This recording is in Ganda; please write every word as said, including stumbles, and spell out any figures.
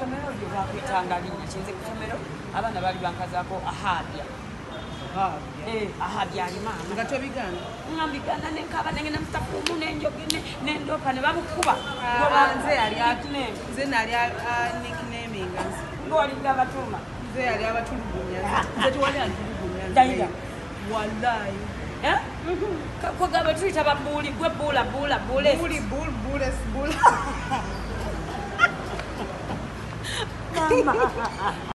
kusomero lyo bakwitanga linnya kinze kusomero abaana bali bankazaako ahabya eh ahabya alimaana nga tobigana ngambigana nenkaba nengena mutakumu nenjogene nendopa ne bamukuba nze ali atune nze nali nicknaming ngo ali ngabatuma nze ali abatulugunya nze tuwali atulugunya daida wallahi eh ko gaba tuita babuli gwe bula bula bule buli bul bule bula mama